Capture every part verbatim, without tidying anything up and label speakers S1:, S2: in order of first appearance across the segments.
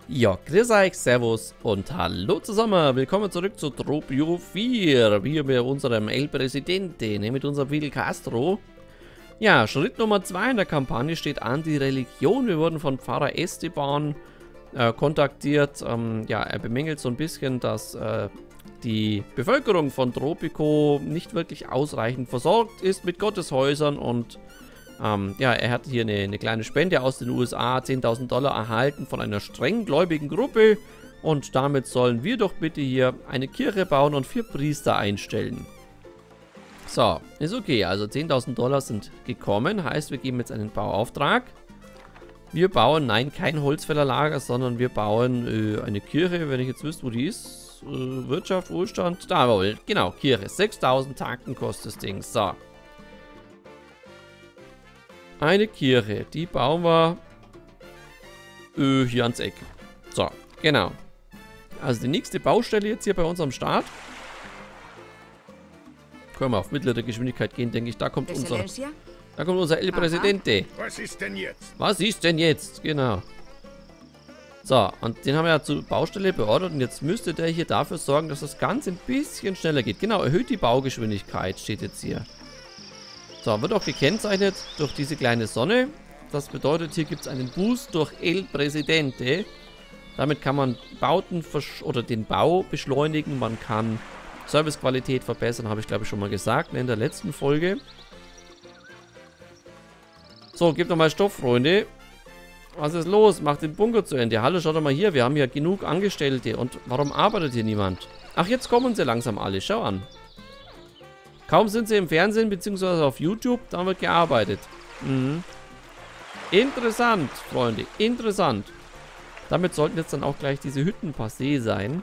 S1: Ja, grüß euch, servus und hallo zusammen. Willkommen zurück zu Tropio vier. Wir mit unserem El Presidente, ne, mit unserem Fidel Castro. Ja, Schritt Nummer zwei in der Kampagne steht an, die Religion. Wir wurden von Pfarrer Esteban äh, kontaktiert. Ähm, ja, er bemängelt so ein bisschen, dass äh, die Bevölkerung von Tropico nicht wirklich ausreichend versorgt ist mit Gotteshäusern und Ähm, ja, er hat hier eine, eine kleine Spende aus den U S A, zehntausend Dollar erhalten von einer strenggläubigen Gruppe. Und damit sollen wir doch bitte hier eine Kirche bauen und vier Priester einstellen. So, ist okay. Also zehntausend Dollar sind gekommen. Heißt, wir geben jetzt einen Bauauftrag. Wir bauen, nein, kein Holzfällerlager, sondern wir bauen äh, eine Kirche, wenn ich jetzt wüsste, wo die ist. Äh, Wirtschaft, Wohlstand, da wohl. Genau, Kirche. sechstausend Tacken kostet das Ding. So. Eine Kirche, die bauen wir äh, hier ans Eck. So, genau. Also die nächste Baustelle jetzt hier bei uns am Start. Können wir auf mittlere Geschwindigkeit gehen, denke ich. Da kommt unser, da kommt unser El Presidente.
S2: Was ist denn jetzt?
S1: Was ist denn jetzt? Genau. So, und den haben wir ja zur Baustelle beordert und jetzt müsste der hier dafür sorgen, dass das Ganze ein bisschen schneller geht. Genau, erhöht die Baugeschwindigkeit, steht jetzt hier. So, wird auch gekennzeichnet durch diese kleine Sonne. Das bedeutet, hier gibt es einen Boost durch El Presidente. Damit kann man Bauten oder den Bau beschleunigen. Man kann Servicequalität verbessern, habe ich glaube ich schon mal gesagt in der letzten Folge. So, gebt nochmal Stoff, Freunde. Was ist los? Macht den Bunker zu Ende. Hallo, schaut doch mal hier. Wir haben ja genug Angestellte. Und warum arbeitet hier niemand? Ach, jetzt kommen sie langsam alle. Schau an. Kaum sind sie im Fernsehen bzw. auf YouTube, dann wird gearbeitet. Mhm. Interessant, Freunde. Interessant. Damit sollten jetzt dann auch gleich diese Hütten passé sein.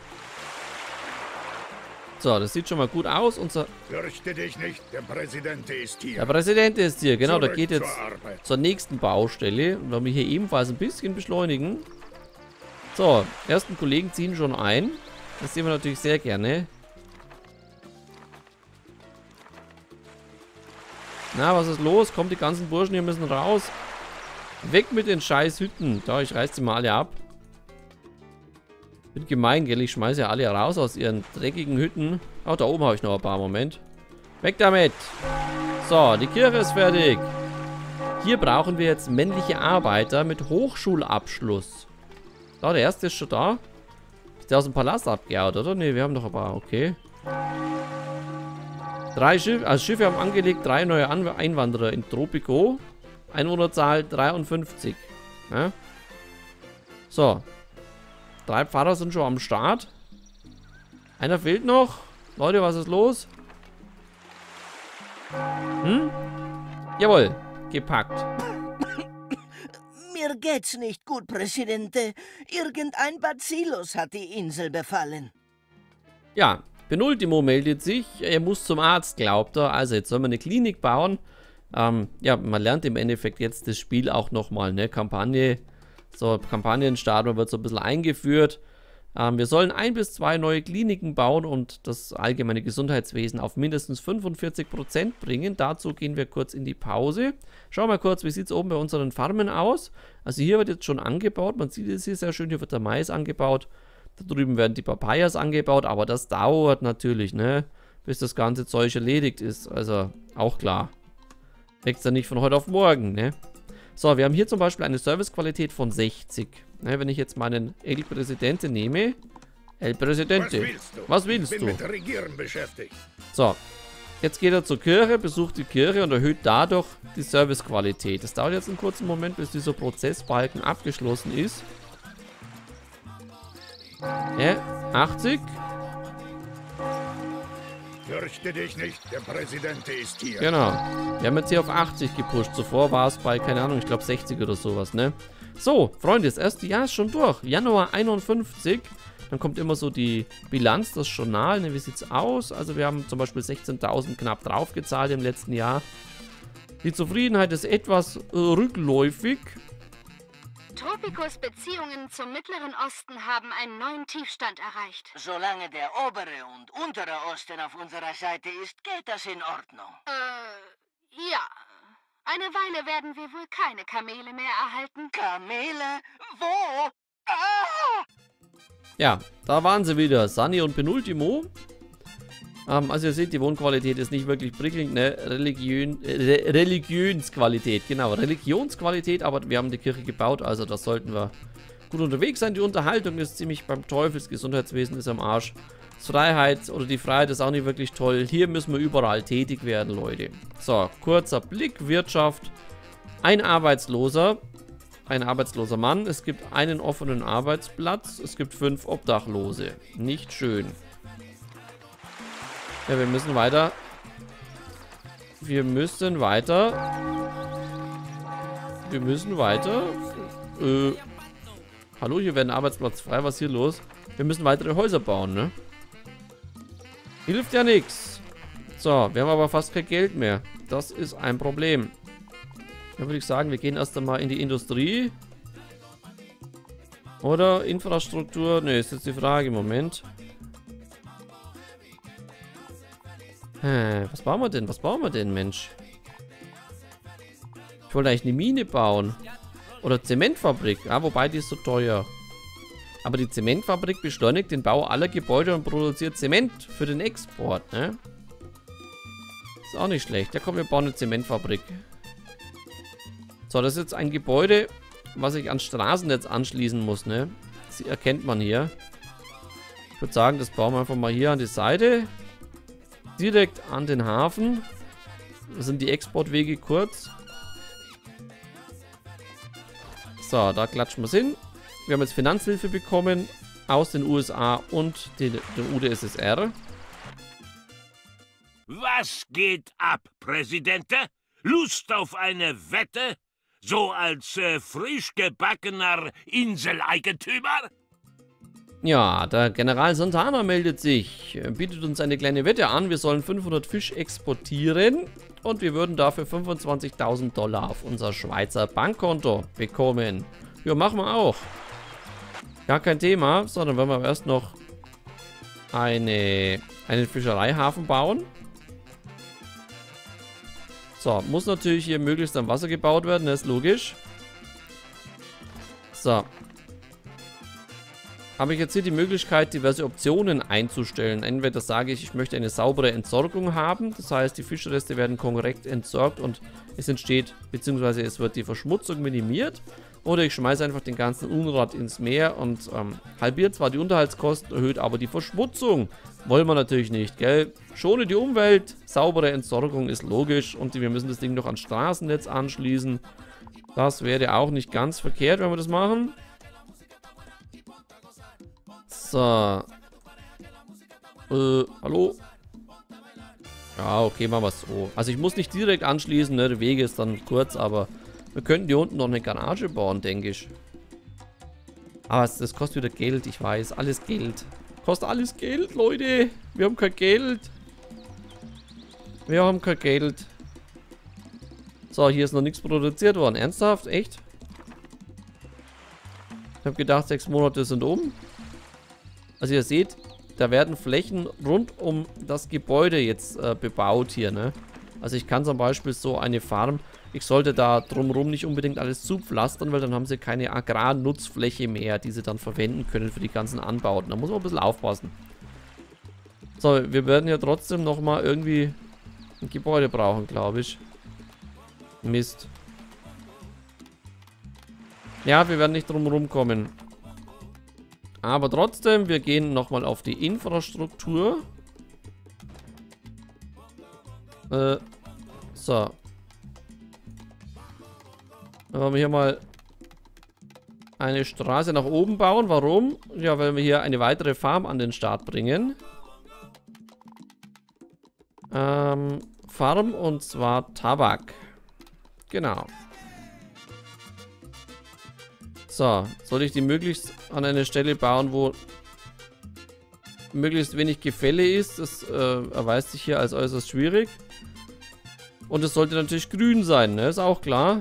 S1: So, das sieht schon mal gut aus. Unser
S2: Fürchte dich nicht, der Präsident ist hier.
S1: Der Präsident ist hier, genau.
S2: Zurück
S1: Der geht jetzt
S2: zur,
S1: zur nächsten Baustelle. Und wir hier ebenfalls ein bisschen beschleunigen. So, ersten Kollegen ziehen schon ein. Das sehen wir natürlich sehr gerne. Na, was ist los? Kommt, die ganzen Burschen hier müssen raus. Weg mit den scheiß Hütten. Da, ich reiß die mal alle ab. Bin gemein, gell? Ich schmeiße ja alle raus aus ihren dreckigen Hütten. Oh, da oben habe ich noch ein paar. Moment. Weg damit. So, die Kirche ist fertig. Hier brauchen wir jetzt männliche Arbeiter mit Hochschulabschluss. Da, der erste ist schon da. Ist der aus dem Palast abgehauen, oder? Ne, wir haben noch ein paar. Okay. Drei Schiffe, also Schiffe haben angelegt, drei neue An Einwanderer in Tropico. Einwohnerzahl dreiundfünfzig. Ja. So. Drei Pfarrer sind schon am Start. Einer fehlt noch. Leute, was ist los? Hm? Jawohl, gepackt.
S3: Mir geht's nicht gut, Presidente. Irgendein Bacillus hat die Insel befallen.
S1: Ja. Penultimo meldet sich, er muss zum Arzt, glaubt er. Also jetzt sollen wir eine Klinik bauen. Ähm, ja, man lernt im Endeffekt jetzt das Spiel auch nochmal, ne? Kampagne, so Kampagnenstart, man wird so ein bisschen eingeführt. Ähm, wir sollen ein bis zwei neue Kliniken bauen und das allgemeine Gesundheitswesen auf mindestens fünfundvierzig Prozent bringen. Dazu gehen wir kurz in die Pause. Schauen wir mal kurz, wie sieht es oben bei unseren Farmen aus. Also hier wird jetzt schon angebaut, man sieht es hier sehr schön, hier wird der Mais angebaut. Da drüben werden die Papayas angebaut, aber das dauert natürlich, ne? Bis das ganze Zeug erledigt ist. Also, auch klar. Wächst ja nicht von heute auf morgen, ne? So, wir haben hier zum Beispiel eine Servicequalität von sechzig. Ne, wenn ich jetzt meinen El Presidente nehme. El Presidente.
S2: Was willst du?
S1: Was willst
S2: ich bin
S1: du?
S2: mit Regieren beschäftigt.
S1: So. Jetzt geht er zur Kirche, besucht die Kirche und erhöht dadurch die Servicequalität. Das dauert jetzt einen kurzen Moment, bis dieser Prozessbalken abgeschlossen ist. Ja, achtzig.
S2: Fürchte dich nicht, der Präsident ist hier.
S1: Genau. Wir haben jetzt hier auf achtzig gepusht. Zuvor war es bei, keine Ahnung, ich glaube sechzig oder sowas, ne? So, Freunde, das erste Jahr ist schon durch. Januar einundfünfzig. Dann kommt immer so die Bilanz, das Journal. Ne, wie sieht's aus? Also wir haben zum Beispiel sechzehntausend knapp draufgezahlt im letzten Jahr. Die Zufriedenheit ist etwas äh, rückläufig.
S4: Tropicos Beziehungen zum Mittleren Osten haben einen neuen Tiefstand erreicht.
S3: Solange der obere und untere Osten auf unserer Seite ist, geht das in Ordnung.
S4: Äh, ja. Eine Weile werden wir wohl keine Kamele mehr erhalten.
S3: Kamele? Wo? Ah!
S1: Ja, da waren sie wieder. Sunny und Penultimo. Ähm, also ihr seht, die Wohnqualität ist nicht wirklich prickelnd, ne? Religion, äh, Religionsqualität, genau. Religionsqualität, aber wir haben die Kirche gebaut, also da sollten wir gut unterwegs sein. Die Unterhaltung ist ziemlich beim Teufel, das Gesundheitswesen ist am Arsch. Das Freiheit oder die Freiheit ist auch nicht wirklich toll. Hier müssen wir überall tätig werden, Leute. So, kurzer Blick, Wirtschaft. Ein Arbeitsloser. Ein arbeitsloser Mann. Es gibt einen offenen Arbeitsplatz. Es gibt fünf Obdachlose. Nicht schön. Ja, wir müssen weiter. Wir müssen weiter. Wir müssen weiter. Äh, hallo, hier wäre ein Arbeitsplatz frei. Was ist hier los? Wir müssen weitere Häuser bauen, ne? Hilft ja nichts. So, wir haben aber fast kein Geld mehr. Das ist ein Problem. Dann würde ich sagen, wir gehen erst einmal in die Industrie. Oder Infrastruktur. Ne, ist jetzt die Frage. Moment. Hm, was bauen wir denn? Was bauen wir denn, Mensch? Ich wollte eigentlich eine Mine bauen. Oder Zementfabrik. Ja, wobei die ist so teuer. Aber die Zementfabrik beschleunigt den Bau aller Gebäude und produziert Zement für den Export, ne? Ist auch nicht schlecht. Ja, komm, wir bauen eine Zementfabrik. So, das ist jetzt ein Gebäude, was ich ans Straßennetz anschließen muss, ne? Das erkennt man hier. Ich würde sagen, das bauen wir einfach mal hier an die Seite. Direkt an den Hafen. Da sind die Exportwege kurz. So, da klatschen wir es hin. Wir haben jetzt Finanzhilfe bekommen aus den U S A und den, den U d S S R.
S5: Was geht ab, Präsidente? Lust auf eine Wette? So als äh, frisch gebackener Inseleigentümer?
S1: Ja, der General Santana meldet sich, bietet uns eine kleine Wette an. Wir sollen fünfhundert Fisch exportieren und wir würden dafür fünfundzwanzigtausend Dollar auf unser Schweizer Bankkonto bekommen. Ja, machen wir auch. Gar kein Thema, sondern wenn wir erst noch eine, einen Fischereihafen bauen. So, muss natürlich hier möglichst am Wasser gebaut werden, das ist logisch. So. Habe ich jetzt hier die Möglichkeit, diverse Optionen einzustellen. Entweder sage ich, ich möchte eine saubere Entsorgung haben. Das heißt, die Fischreste werden korrekt entsorgt und es entsteht, beziehungsweise es wird die Verschmutzung minimiert. Oder ich schmeiße einfach den ganzen Unrat ins Meer und ähm, halbiert zwar die Unterhaltskosten, erhöht aber die Verschmutzung. Wollen wir natürlich nicht, gell? Schone die Umwelt, saubere Entsorgung ist logisch und wir müssen das Ding noch ans Straßennetz anschließen. Das wäre auch nicht ganz verkehrt, wenn wir das machen. So. Äh, hallo? Ja, okay, machen wir es so. Also ich muss nicht direkt anschließen, ne? Der Weg ist dann kurz, aber wir könnten hier unten noch eine Garage bauen, denke ich. Aber das, das kostet wieder Geld, ich weiß. Alles Geld. Kostet alles Geld, Leute. Wir haben kein Geld. Wir haben kein Geld. So, hier ist noch nichts produziert worden. Ernsthaft? Echt? Ich habe gedacht, sechs Monate sind um. Also ihr seht, da werden Flächen rund um das Gebäude jetzt äh, bebaut hier, ne? Also ich kann zum Beispiel so eine Farm, ich sollte da drumherum nicht unbedingt alles zupflastern, weil dann haben sie keine Agrarnutzfläche mehr, die sie dann verwenden können für die ganzen Anbauten. Da muss man ein bisschen aufpassen. So, wir werden ja trotzdem nochmal irgendwie ein Gebäude brauchen, glaube ich. Mist. Ja, wir werden nicht drumherum kommen. Aber trotzdem, wir gehen nochmal auf die Infrastruktur. Äh, so. Dann wollen wir hier mal eine Straße nach oben bauen. Warum? Ja, weil wir hier eine weitere Farm an den Start bringen. Ähm, Farm und zwar Tabak. Genau. So, soll ich die möglichst an eine Stelle bauen, wo möglichst wenig Gefälle ist? Das äh, erweist sich hier als äußerst schwierig. Und es sollte natürlich grün sein, ne? Ist auch klar.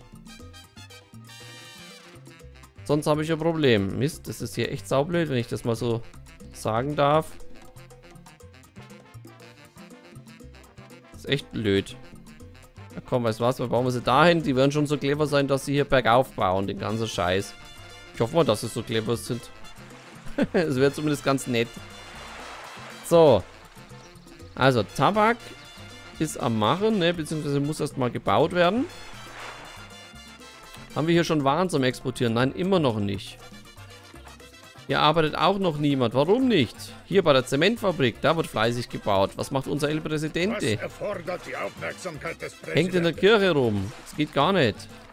S1: Sonst habe ich ein Problem. Mist, das ist hier echt saublöd, wenn ich das mal so sagen darf. Das ist echt blöd. Ja, komm, weißt du was? Wir bauen wir sie dahin. Die werden schon so clever sein, dass sie hier bergauf bauen, den ganzen Scheiß. Ich hoffe mal, dass sie so clever sind. Es wäre zumindest ganz nett. So. Also, Tabak ist am Machen, ne? Beziehungsweise muss erstmal gebaut werden. Haben wir hier schon Waren zum Exportieren? Nein, immer noch nicht. Hier arbeitet auch noch niemand. Warum nicht? Hier bei der Zementfabrik, da wird fleißig gebaut. Was macht unser El Presidente?
S2: Was erfordert die Aufmerksamkeit des Präsidenten?
S1: Hängt in der Kirche rum. Das geht gar nicht.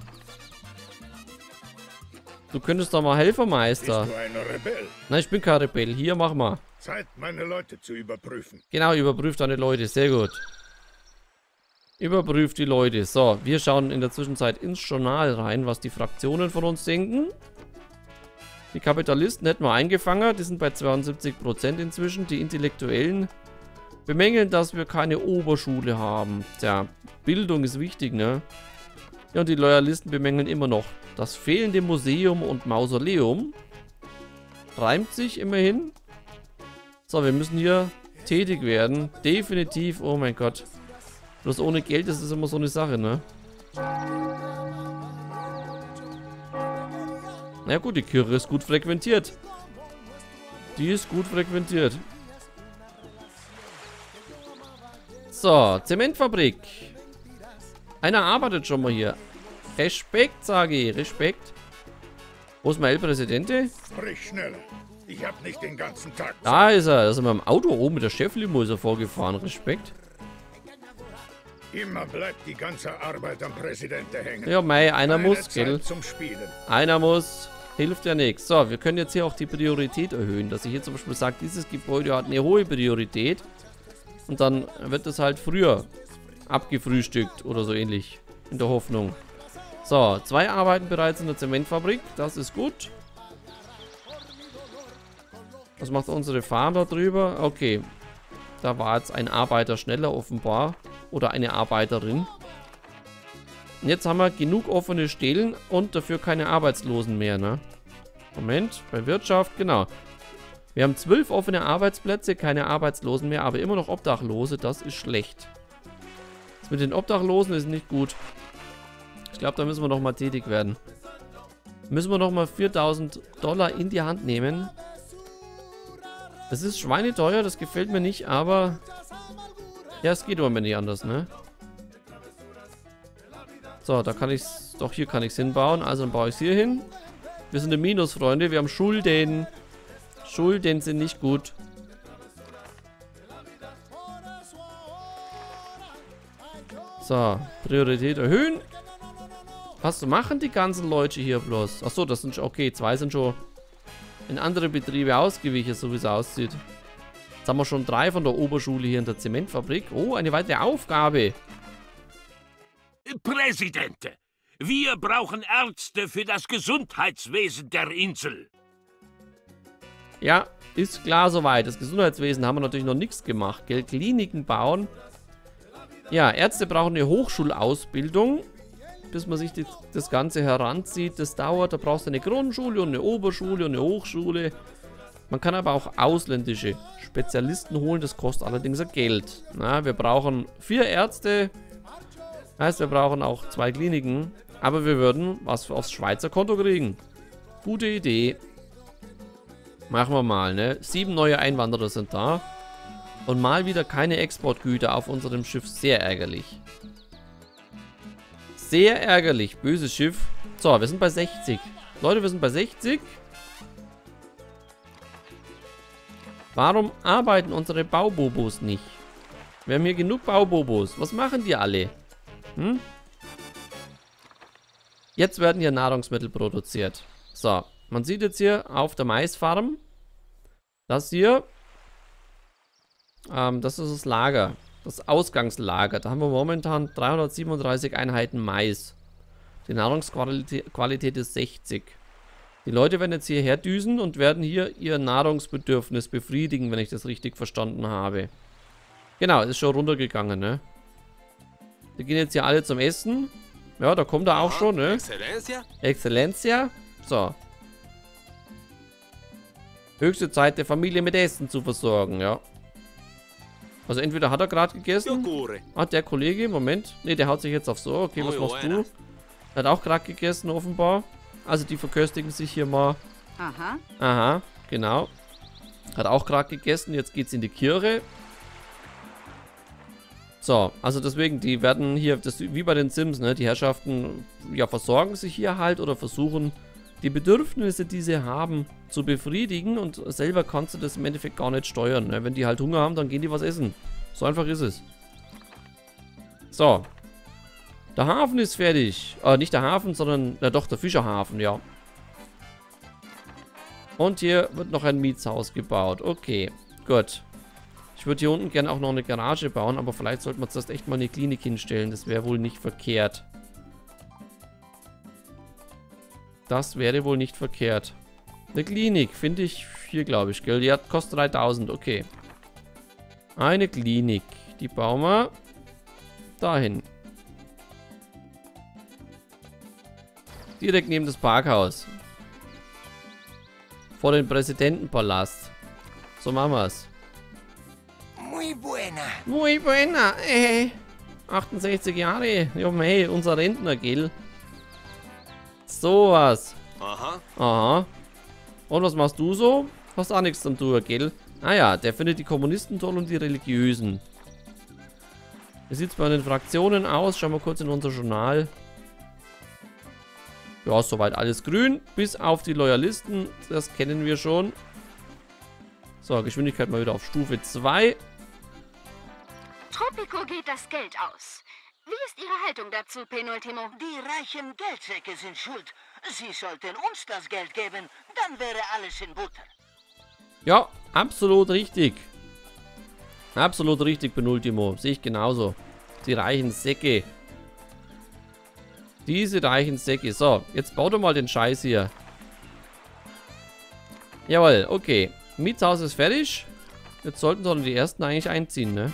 S1: Du könntest doch mal Helfermeister.
S2: Bist du ein Rebell?
S1: Nein, ich bin kein Rebell. Hier, mach mal.
S2: Zeit, meine Leute zu überprüfen.
S1: Genau, überprüft deine Leute. Sehr gut. Überprüft die Leute. So, wir schauen in der Zwischenzeit ins Journal rein, was die Fraktionen von uns denken. Die Kapitalisten hätten wir eingefangen. Die sind bei zweiundsiebzig Prozent inzwischen. Die Intellektuellen bemängeln, dass wir keine Oberschule haben. Tja, Bildung ist wichtig, ne? Ja, und die Loyalisten bemängeln immer noch das fehlende Museum und Mausoleum. Reimt sich immerhin. So, wir müssen hier tätig werden. Definitiv. Oh mein Gott. Bloß ohne Geld, das ist immer so eine Sache, ne? Na gut, die Kirche ist gut frequentiert. Die ist gut frequentiert. So, Zementfabrik. Einer arbeitet schon mal hier. Respekt, sage ich. Respekt. Wo ist mein El Presidente?
S2: Sprich schneller. Ich hab nicht den ganzen Tag.
S1: Da ist er. Da ist er mit dem Auto oben mit der Cheflimousine vorgefahren. Respekt.
S2: Immer bleibt die ganze Arbeit am Präsidenten hängen.
S1: Ja, mei, einer
S2: Keine
S1: muss,
S2: Zeit
S1: gell?
S2: zum Spielen.
S1: Einer muss. Hilft ja nichts. So, wir können jetzt hier auch die Priorität erhöhen. Dass ich hier zum Beispiel sage, dieses Gebäude hat eine hohe Priorität. Und dann wird es halt früher abgefrühstückt oder so ähnlich. In der Hoffnung. So, zwei arbeiten bereits in der Zementfabrik. Das ist gut. Was macht unsere Farm da drüber? Okay. Da war jetzt ein Arbeiter schneller offenbar. Oder eine Arbeiterin. Und jetzt haben wir genug offene Stellen und dafür keine Arbeitslosen mehr, ne? Moment, bei Wirtschaft, genau. Wir haben zwölf offene Arbeitsplätze, keine Arbeitslosen mehr, aber immer noch Obdachlose, das ist schlecht. Das mit den Obdachlosen ist nicht gut. Ich glaube, da müssen wir noch mal tätig werden. Müssen wir noch mal viertausend Dollar in die Hand nehmen. Das ist schweineteuer, das gefällt mir nicht, aber... Ja, es geht aber nicht anders, ne? So, da kann ich es... Doch, hier kann ich es hinbauen. Also dann baue ich es hier hin. Wir sind im Minus, Freunde. Wir haben Schulden. Schulden sind nicht gut. So, Priorität erhöhen. Was machen die ganzen Leute hier bloß? Achso, das sind schon... Okay, zwei sind schon in andere Betriebe ausgewichen, so wie es aussieht. Jetzt haben wir schon drei von der Oberschule hier in der Zementfabrik. Oh, eine weitere Aufgabe.
S5: Präsident, wir brauchen Ärzte für das Gesundheitswesen der Insel.
S1: Ja, ist klar soweit. Das Gesundheitswesen haben wir natürlich noch nichts gemacht, gell? Kliniken bauen. Ja, Ärzte brauchen eine Hochschulausbildung, bis man sich die, das Ganze heranzieht. Das dauert, da brauchst du eine Grundschule und eine Oberschule und eine Hochschule. Man kann aber auch ausländische Spezialisten holen, das kostet allerdings Geld. Na, wir brauchen vier Ärzte, heißt wir brauchen auch zwei Kliniken, aber wir würden was aufs Schweizer Konto kriegen. Gute Idee. Machen wir mal, ne? Sieben neue Einwanderer sind da. Und mal wieder keine Exportgüter auf unserem Schiff. Sehr ärgerlich. Sehr ärgerlich. Böses Schiff. So, wir sind bei sechzig. Leute, wir sind bei sechzig. Warum arbeiten unsere Baubobos nicht? Wir haben hier genug Baubobos. Was machen die alle? Hm? Jetzt werden hier Nahrungsmittel produziert. So, man sieht jetzt hier auf der Maisfarm, das hier, ähm, das ist das Lager, das Ausgangslager. Da haben wir momentan dreihundertsiebenunddreißig Einheiten Mais. Die Nahrungsqualität Qualität ist sechzig. Die Leute werden jetzt hierher düsen und werden hier ihr Nahrungsbedürfnis befriedigen, wenn ich das richtig verstanden habe. Genau, ist schon runtergegangen, ne? Die gehen jetzt hier alle zum Essen. Ja, da kommt er auch schon, ne?
S6: Excellencia?
S1: Excellencia. So. Höchste Zeit der Familie mit Essen zu versorgen, ja. Also entweder hat er gerade gegessen. Ah, der Kollege, Moment. Ne, der haut sich jetzt aufs Ohr. Okay, was machst du? Er hat auch gerade gegessen, offenbar. Also die verköstigen sich hier mal.
S4: Aha.
S1: Aha, genau. Hat auch gerade gegessen. Jetzt geht's in die Kirche. So, also deswegen, die werden hier, das wie bei den Sims, ne? Die Herrschaften, ja, versorgen sich hier halt oder versuchen, die Bedürfnisse, die sie haben, zu befriedigen. Und selber kannst du das im Endeffekt gar nicht steuern, ne? Wenn die halt Hunger haben, dann gehen die was essen. So einfach ist es. So. Der Hafen ist fertig. Äh, nicht der Hafen, sondern, na doch, der Fischerhafen, ja. Und hier wird noch ein Mietshaus gebaut. Okay, gut. Ich würde hier unten gerne auch noch eine Garage bauen, aber vielleicht sollten wir zuerst echt mal eine Klinik hinstellen. Das wäre wohl nicht verkehrt. Das wäre wohl nicht verkehrt. Eine Klinik finde ich hier, glaube ich, gell? Die hat, kostet dreitausend, okay. Eine Klinik. Die bauen wir dahin. Direkt neben das Parkhaus. Vor dem Präsidentenpalast. So machen wir es.
S3: Muy buena.
S1: Muy buena. Äh. achtundsechzig Jahre. Ja, hey, unser Rentner, gell? Sowas.
S5: Aha.
S1: Aha. Und was machst du so? Hast auch nichts zum tun, gell? Ah ja, der findet die Kommunisten toll und die Religiösen. Wie sieht es bei den Fraktionen aus? Schauen wir kurz in unser Journal. Ja, soweit alles grün. Bis auf die Loyalisten. Das kennen wir schon. So, Geschwindigkeit mal wieder auf Stufe zwei.
S4: Tropico geht das Geld aus. Wie ist Ihre Haltung dazu, Penultimo?
S3: Die reichen Geldsäcke sind schuld. Sie sollten uns das Geld geben, dann wäre alles in Butter.
S1: Ja, absolut richtig. Absolut richtig, Penultimo. Sehe ich genauso. Die reichen Säcke. Diese reichen Säcke. So, jetzt bau doch mal den Scheiß hier. Jawohl, okay. Mietshaus ist fertig. Jetzt sollten doch die ersten eigentlich einziehen, ne?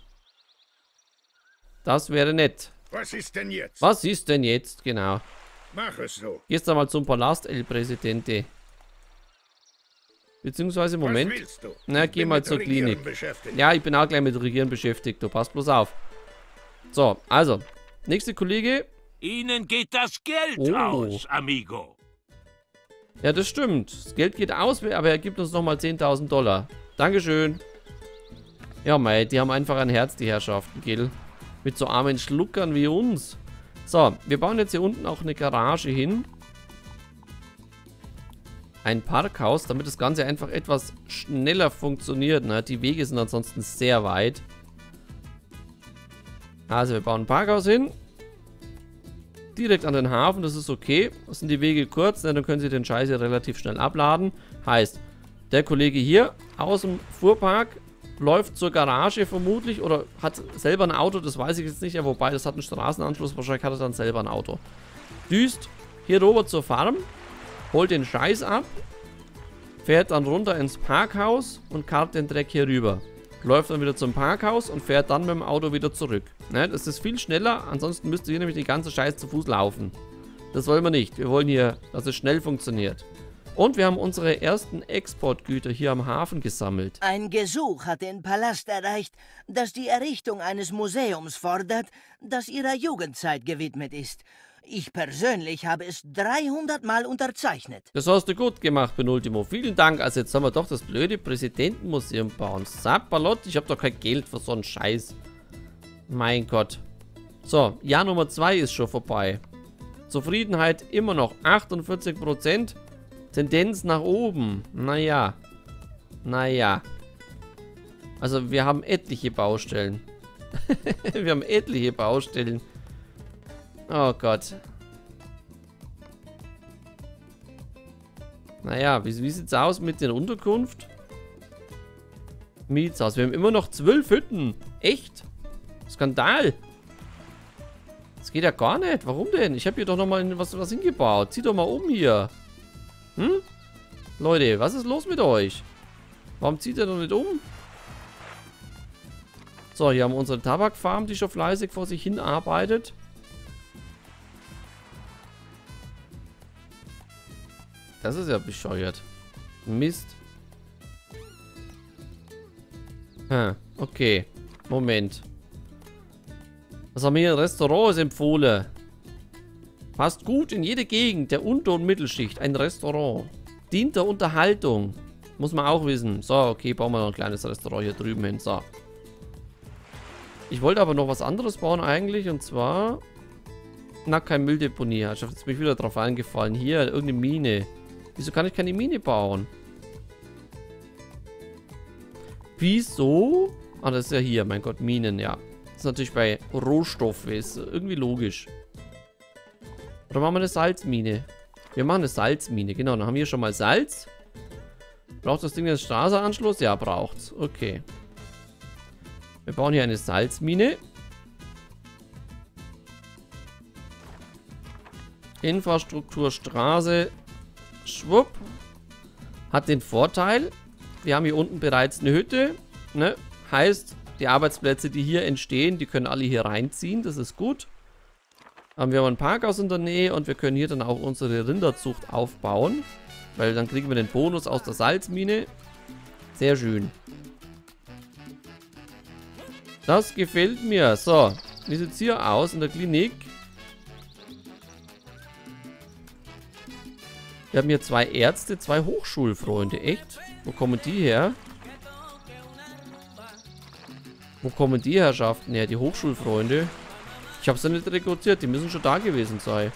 S1: Das wäre nett.
S2: Was ist denn jetzt?
S1: Was ist denn jetzt? Genau.
S2: Mach es so.
S1: Gehst du mal zum Palast, El Presidente. Beziehungsweise, Moment.
S2: Was willst du?
S1: Na,
S2: Ich
S1: geh
S2: bin
S1: mal
S2: mit
S1: zur
S2: Regieren
S1: Klinik.
S2: beschäftigt.
S1: Ja, ich bin auch gleich mit Regieren beschäftigt. Du passt bloß auf. So, also. Nächste Kollege.
S5: Ihnen geht das Geld
S1: Oh.
S5: aus, amigo.
S1: Ja, das stimmt. Das Geld geht aus, aber er gibt uns nochmal zehntausend Dollar. Dankeschön. Ja, mei, die haben einfach ein Herz, die Herrschaften, gell? Mit so armen Schluckern wie uns. So, wir bauen jetzt hier unten auch eine Garage hin. Ein Parkhaus, damit das Ganze einfach etwas schneller funktioniert. Ne? Die Wege sind ansonsten sehr weit. Also, wir bauen ein Parkhaus hin. Direkt an den Hafen, das ist okay. Das sind die Wege kurz, ne? Dann können Sie den Scheiß hier relativ schnell abladen. Heißt, der Kollege hier aus dem Fuhrpark läuft zur Garage vermutlich oder hat selber ein Auto, das weiß ich jetzt nicht, ja, wobei das hat einen Straßenanschluss, wahrscheinlich hat er dann selber ein Auto. Düst hier rüber zur Farm, holt den Scheiß ab, fährt dann runter ins Parkhaus und karrt den Dreck hier rüber. Läuft dann wieder zum Parkhaus und fährt dann mit dem Auto wieder zurück. Ne, das ist viel schneller, ansonsten müsst ihr hier nämlich die ganze Scheiß zu Fuß laufen. Das wollen wir nicht, wir wollen hier, dass es schnell funktioniert. Und wir haben unsere ersten Exportgüter hier am Hafen gesammelt.
S3: Ein Gesuch hat den Palast erreicht, das die Errichtung eines Museums fordert, das ihrer Jugendzeit gewidmet ist. Ich persönlich habe es dreihundert Mal unterzeichnet.
S1: Das hast du gut gemacht, Penultimo. Vielen Dank. Also jetzt sollen wir doch das blöde Präsidentenmuseum bauen. Sapperlot, ich habe doch kein Geld für so einen Scheiß. Mein Gott. So, Jahr Nummer zwei ist schon vorbei. Zufriedenheit immer noch achtundvierzig Prozent. Tendenz nach oben. Naja. Naja. Also wir haben etliche Baustellen. Wir haben etliche Baustellen. Oh Gott. Naja, wie, wie sieht's aus mit der Unterkunft? Mietshaus. Wir haben immer noch zwölf Hütten. Echt? Skandal. Das geht ja gar nicht. Warum denn? Ich habe hier doch nochmal was, was hingebaut. Zieh doch mal um hier. Hm? Leute, was ist los mit euch? Warum zieht ihr doch nicht um? So, hier haben wir unsere Tabakfarm, die schon fleißig vor sich hin arbeitet. Das ist ja bescheuert. Mist. Hm, okay. Moment. Was haben wir hier? Restaurant ist empfohlen. Passt gut in jede Gegend der Unter- und Mittelschicht. Ein Restaurant. Dient der Unterhaltung. Muss man auch wissen. So, okay, bauen wir noch ein kleines Restaurant hier drüben hin. So. Ich wollte aber noch was anderes bauen eigentlich. Und zwar... Na, kein Mülldeponie. Ich habe jetzt mich wieder drauf eingefallen. Hier, irgendeine Mine. Wieso kann ich keine Mine bauen? Wieso? Ah, das ist ja hier. Mein Gott, Minen, ja. Das ist natürlich bei Rohstoff. Ist irgendwie logisch. Oder machen wir eine Salzmine? Wir machen eine Salzmine. Genau, dann haben wir hier schon mal Salz. Braucht das Ding einen Straßenanschluss? Ja, braucht's. Okay. Wir bauen hier eine Salzmine. Infrastruktur, Straße. Schwupp. Hat den Vorteil, wir haben hier unten bereits eine Hütte. Ne? Heißt, die Arbeitsplätze, die hier entstehen, die können alle hier reinziehen. Das ist gut. Haben wir aber ein Parkhaus in der Nähe und wir können hier dann auch unsere Rinderzucht aufbauen. Weil dann kriegen wir den Bonus aus der Salzmine. Sehr schön. Das gefällt mir. So, wie sieht es hier aus in der Klinik? Wir haben hier zwei Ärzte, zwei Hochschulfreunde. Echt? Wo kommen die her? Wo kommen die Herrschaften her? Die Hochschulfreunde? Ich habe sie nicht rekrutiert. Die müssen schon da gewesen sein.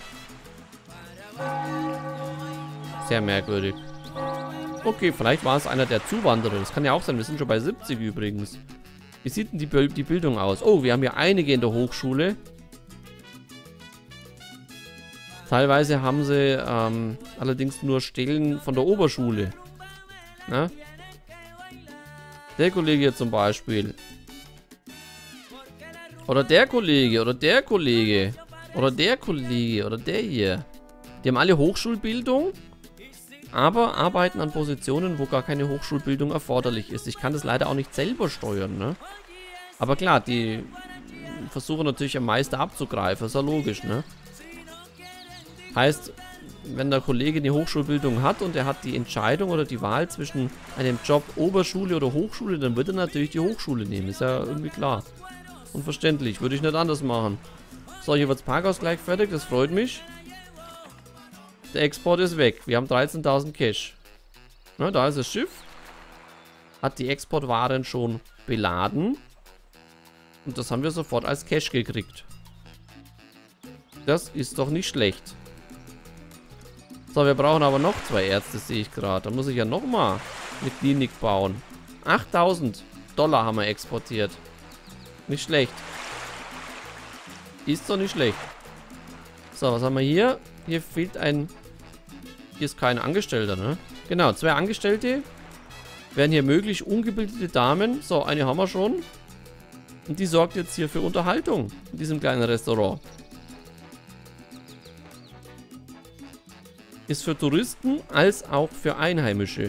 S1: Sehr merkwürdig. Okay, vielleicht war es einer der Zuwanderer. Das kann ja auch sein. Wir sind schon bei siebzig übrigens. Wie sieht denn die, die Bildung aus? Oh, wir haben hier einige in der Hochschule. Teilweise haben sie ähm, allerdings nur Stellen von der Oberschule. Na? Der Kollege hier zum Beispiel. Oder der Kollege, oder der Kollege. Oder der Kollege, oder der hier. Die haben alle Hochschulbildung, aber arbeiten an Positionen, wo gar keine Hochschulbildung erforderlich ist. Ich kann das leider auch nicht selber steuern, ne? Aber klar, die versuchen natürlich am meisten abzugreifen. Ist ja logisch, ne? Heißt, wenn der Kollege eine Hochschulbildung hat und er hat die Entscheidung oder die Wahl zwischen einem Job Oberschule oder Hochschule, dann wird er natürlich die Hochschule nehmen. Ist ja irgendwie klar. Und verständlich. Würde ich nicht anders machen. So, hier wird das Parkhaus gleich fertig. Das freut mich. Der Export ist weg. Wir haben dreizehntausend Cash. Na, da ist das Schiff. Hat die Exportwaren schon beladen. Und das haben wir sofort als Cash gekriegt. Das ist doch nicht schlecht. So, wir brauchen aber noch zwei Ärzte, sehe ich gerade. Da muss ich ja nochmal eine Klinik bauen. achttausend Dollar haben wir exportiert. Nicht schlecht. Ist doch nicht schlecht. So, was haben wir hier? Hier fehlt ein... Hier ist kein Angestellter, ne? Genau, zwei Angestellte. Wären hier möglich ungebildete Damen. So, eine haben wir schon. Und die sorgt jetzt hier für Unterhaltung in diesem kleinen Restaurant. Ist für Touristen als auch für Einheimische.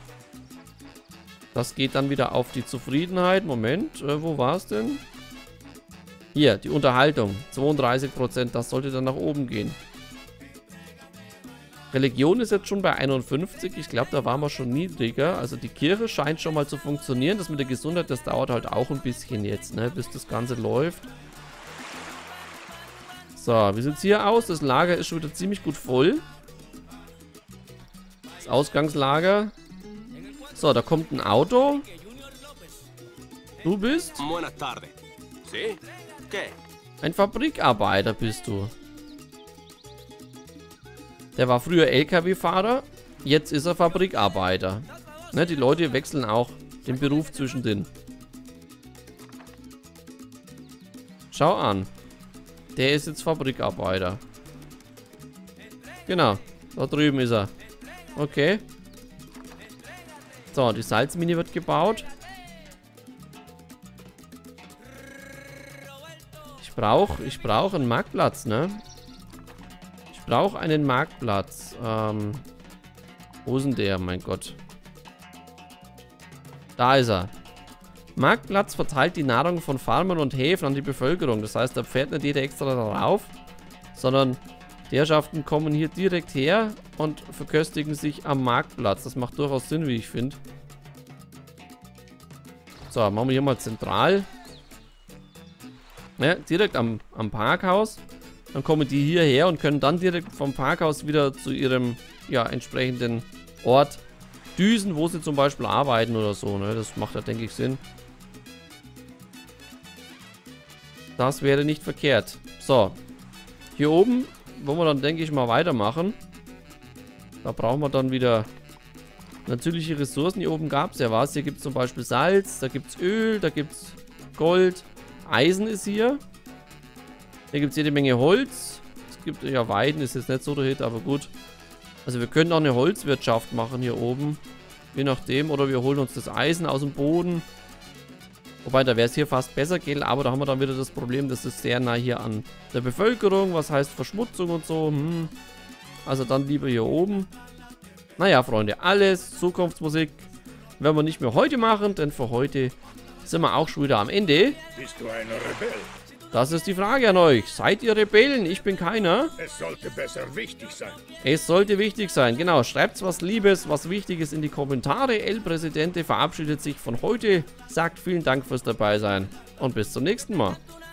S1: Das geht dann wieder auf die Zufriedenheit. Moment, äh, wo war es denn? Hier, die Unterhaltung. zweiunddreißig Prozent, das sollte dann nach oben gehen. Religion ist jetzt schon bei einundfünfzig. Ich glaube, da waren wir schon niedriger. Also die Kirche scheint schon mal zu funktionieren. Das mit der Gesundheit, das dauert halt auch ein bisschen jetzt, ne, bis das Ganze läuft. So, wie sieht es hier aus? Das Lager ist schon wieder ziemlich gut voll. Das Ausgangslager. So, da kommt ein Auto. Du bist? Ein Fabrikarbeiter bist du. Der war früher L K W-Fahrer. Jetzt ist er Fabrikarbeiter. Ne, die Leute wechseln auch den Beruf zwischendrin. Schau an. Der ist jetzt Fabrikarbeiter. Genau. Da drüben ist er. Okay. So, die Salzmine wird gebaut. Ich brauche ich brauch einen Marktplatz, ne? Ich brauche einen Marktplatz. Ähm, wo ist denn der? Mein Gott. Da ist er. Marktplatz verteilt die Nahrung von Farmern und Häfen an die Bevölkerung. Das heißt, da fährt nicht jeder extra darauf, sondern die Herrschaften kommen hier direkt her und verköstigen sich am Marktplatz. Das macht durchaus Sinn, wie ich finde. So, machen wir hier mal zentral. Ja, direkt am, am Parkhaus. Dann kommen die hierher und können dann direkt vom Parkhaus wieder zu ihrem ja, entsprechenden Ort Düsen, wo sie zum Beispiel arbeiten oder so, ne? Das macht ja, denke ich, Sinn. Das wäre nicht verkehrt. So. Hier oben wollen wir dann, denke ich, mal weitermachen. Da brauchen wir dann wieder natürliche Ressourcen. Hier oben gab es ja was. Hier gibt es zum Beispiel Salz, da gibt es Öl, da gibt es Gold. Eisen ist hier. Hier gibt es jede Menge Holz. Es gibt ja Weiden, ist jetzt nicht so der Hit, aber gut. Also wir können auch eine Holzwirtschaft machen hier oben. Je nachdem. Oder wir holen uns das Eisen aus dem Boden. Wobei, da wäre es hier fast besser, gell? Aber da haben wir dann wieder das Problem, das ist sehr nah hier an der Bevölkerung. Was heißt Verschmutzung und so. Hm. Also dann lieber hier oben. Naja, Freunde, alles Zukunftsmusik werden wir nicht mehr heute machen, denn für heute sind wir auch schon wieder am Ende.
S2: Bist du ein Rebell?
S1: Das ist die Frage an euch. Seid ihr Rebellen? Ich bin keiner.
S2: Es sollte besser wichtig sein.
S1: Es sollte wichtig sein. Genau, schreibt was Liebes, was Wichtiges in die Kommentare. El Presidente verabschiedet sich von heute, sagt vielen Dank fürs Dabeisein und bis zum nächsten Mal.